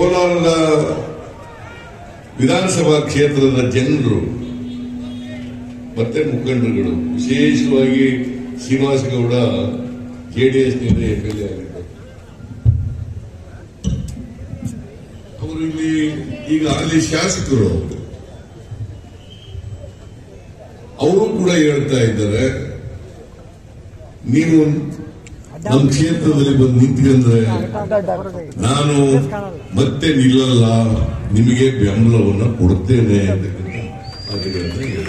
ಕೋಲಾರದ ವಿಧಾನಸಭಾ ಕ್ಷೇತ್ರದ ಜನರು ಮತ್ತೆ ಮುಖಂಡರುಗಳು, ವಿಶೇಷವಾಗಿ ಶ್ರೀನಿವಾಸ ಗೌಡ ಜೆಡಿಎಸ್ನಿಂದ MLA ಆಗಿದ್ದಾರೆ. ಅವರು ಇಲ್ಲಿ ಈಗ ಅಲ್ಲಿ ಶಾಸಕರು ಅವರು ಕೂಡ ಹೇಳ್ತಾ ಇದ್ದಾರೆ, ನೀವು ನಮ್ಮ ಕ್ಷೇತ್ರದಲ್ಲಿ ಬಂದು ನಿಂತ್ಕೊಂಡ್ರೆ ನಾನು ಮತ್ತೆ ನಿಲ್ಲಲ್ಲ, ನಿಮಗೆ ಬೆಂಬಲವನ್ನು ಕೊಡ್ತೇನೆ ಅಂತ